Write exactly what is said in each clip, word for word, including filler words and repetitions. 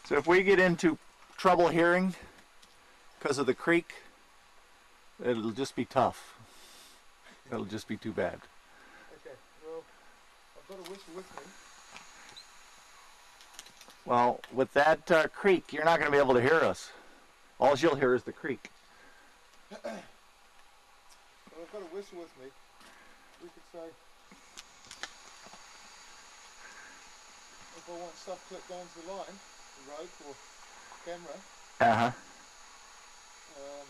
So if we get into trouble hearing because of the creek, it'll just be tough. It'll just be too bad. Okay, well, I've got a whistle with me. Well, with that uh, creek, you're not going to be able to hear us. All you'll hear is the creek. Well, I've got a whistle with me. We could say, if I want stuff clipped down to the line, the rope or camera, Uh-huh. um,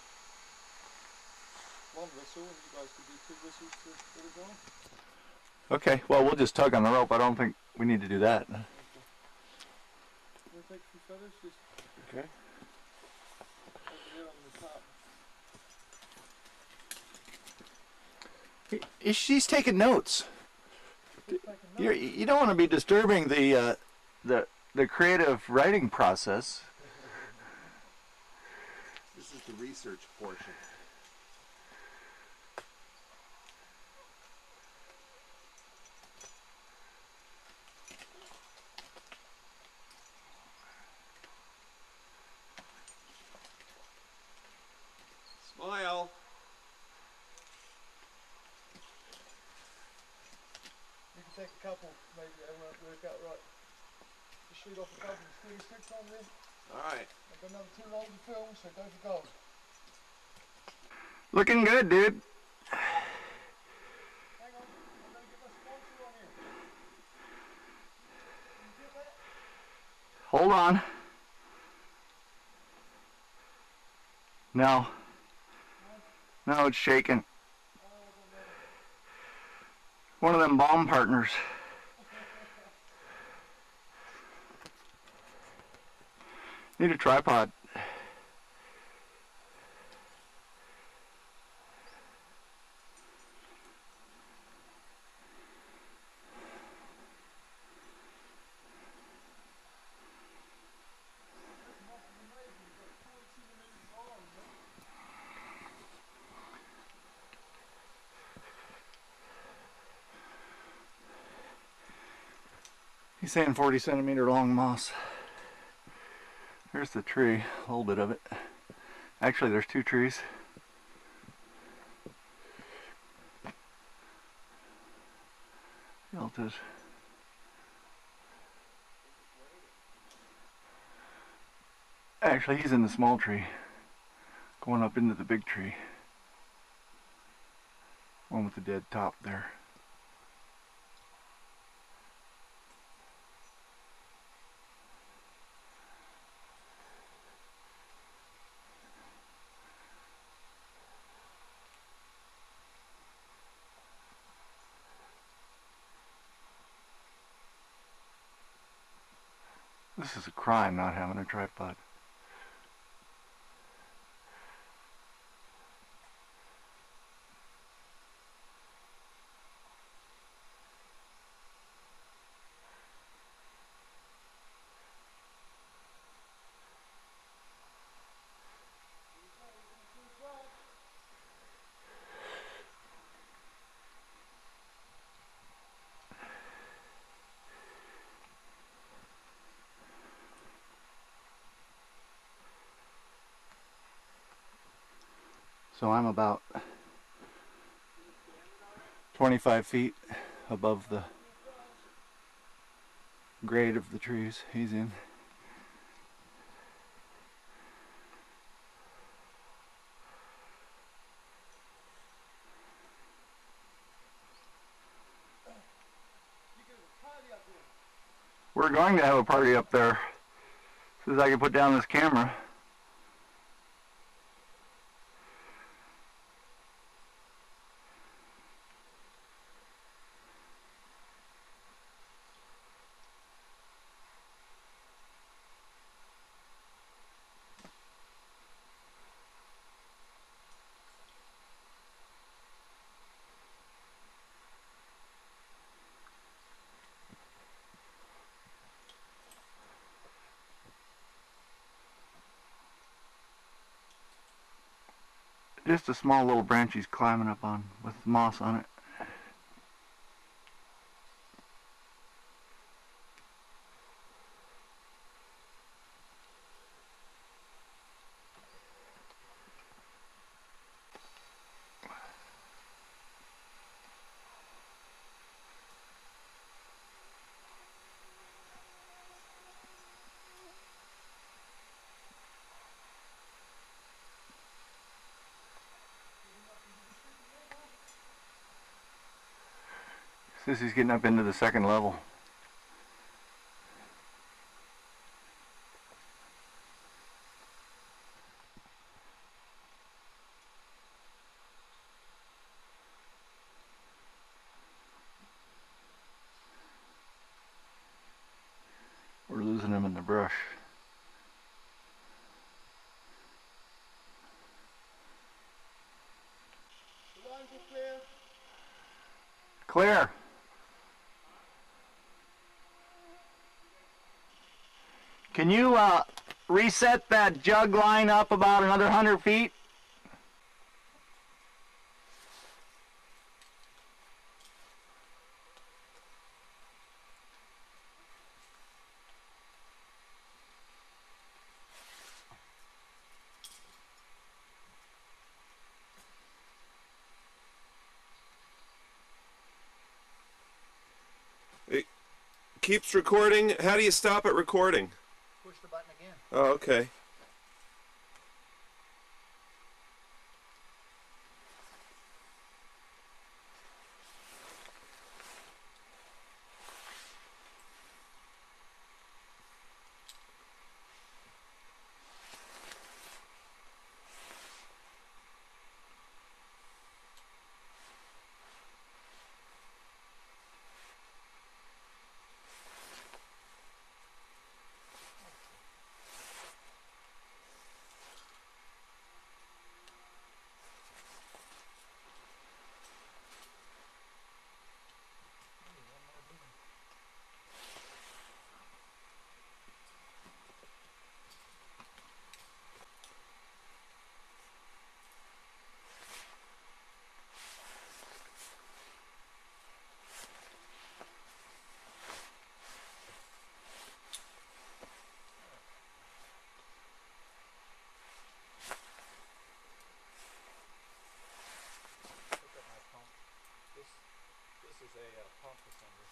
one whistle, and you guys could do two whistles to get it going. Okay, well, we'll just tug on the rope. I don't think we need to do that. Okay. We'll take a few feathers, just Okay. over there on the top. He- She's taking notes. Just taking You're, notes. you don't want to be disturbing the, uh, the, the creative writing process. This is the research portion. Smile. You can take a couple, maybe that won't work out right. Just shoot off a couple of string sticks on there. Alright. I've got another two rolls of film, so go for gold. Looking good, dude. Hang on, I'm going to get my sponsor on here. Can you get that? Hold on. No. No, it's shaking. One of them bomb partners. Need a tripod. He's saying forty centimeter long moss. There's the tree, a little bit of it. Actually, there's two trees. Jelte's. Actually, he's in the small tree, going up into the big tree. One with the dead top there. This is a crime, not having a tripod. So I'm about twenty-five feet above the grade of the trees he's in. We're going to have a party up there as soon as I can put down this camera. Just a small little branch he's climbing up on with moss on it. Sissy's getting up into the second level. We're losing him in the brush. The lines are clear. Clear. Can you uh, reset that jug line up about another hundred feet? It keeps recording. How do you stop it recording? Push the button again. Oh, okay. This is a uh, pump assembly.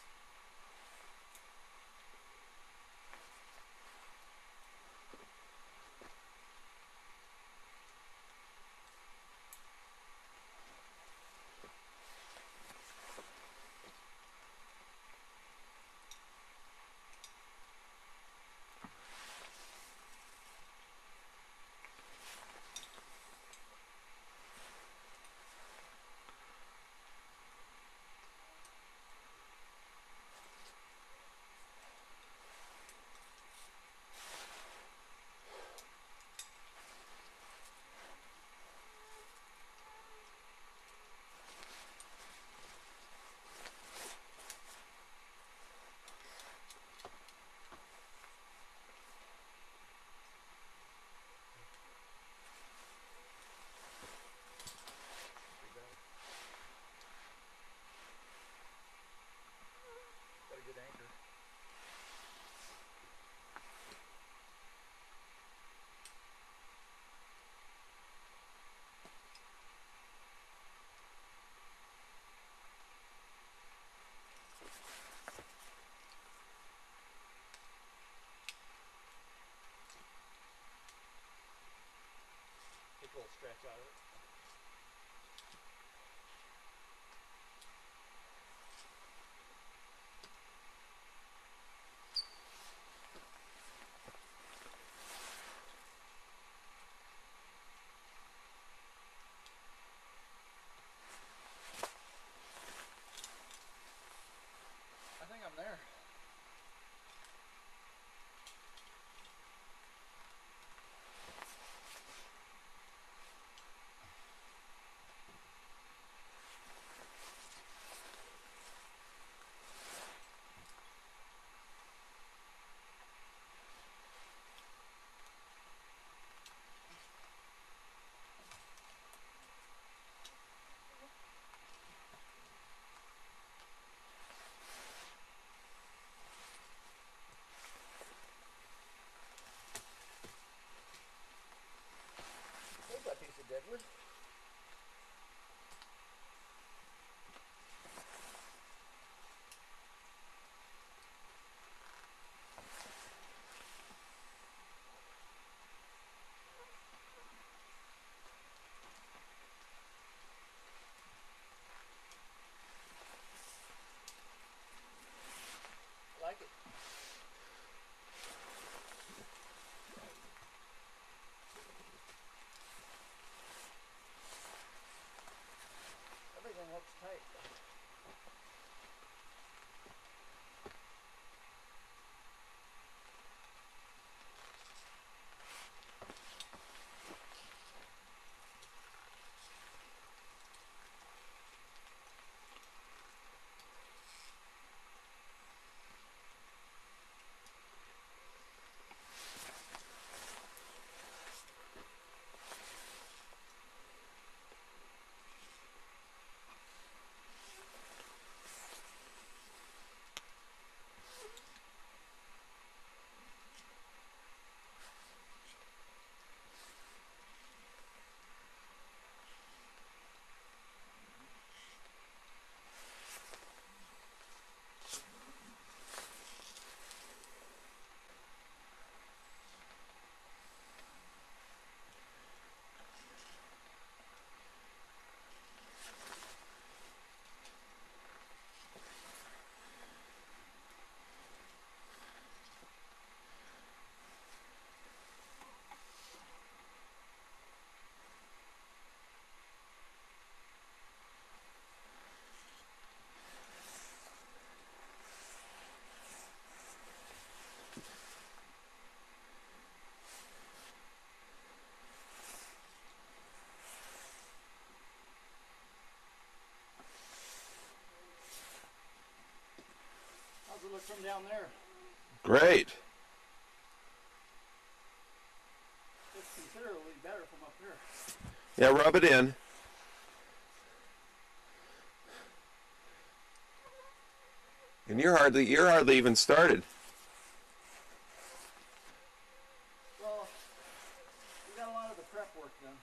look from down there. Great. It's considerably better from up here. Yeah, rub it in. And you're hardly you're hardly even started. Well, we got a lot of the prep work done.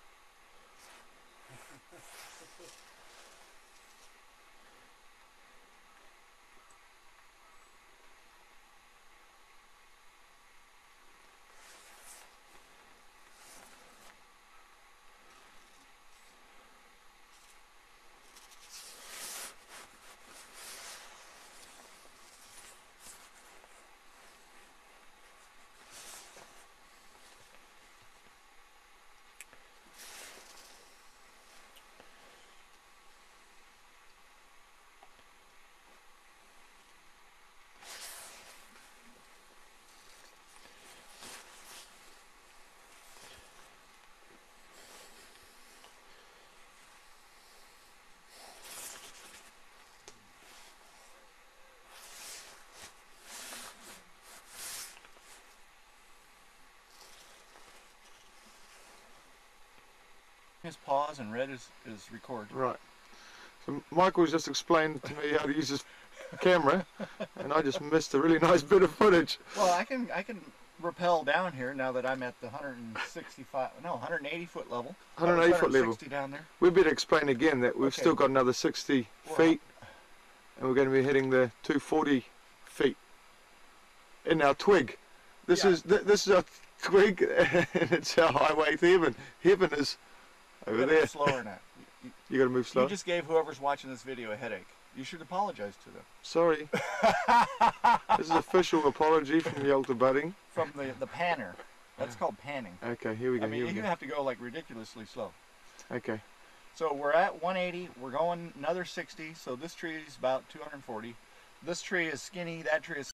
His pause and red is, is record. Right. So Michael's just explained to me how to use his camera, and I just missed a really nice bit of footage. Well, I can I can rappel down here now that I'm at the one hundred sixty-five, no, one hundred eighty foot level. one hundred eighty foot level. one hundred sixty down there. We better explain again that we've Okay. still got another sixty Well, feet, and we're going to be hitting the two forty feet in our twig. This Yeah. is th this is our twig, and it's our highway to heaven. Heaven is You over gotta there. move slower now. You, You got to move slow. you just gave whoever's watching this video a headache. You should apologize to them. Sorry. This is official apology from Jelte Buddingh. From the, the panner. That's called panning. Okay, here we go. I mean, here we you go. have to go like ridiculously slow. Okay. So we're at one eighty, we're going another sixty, so this tree is about two hundred forty. This tree is skinny, that tree is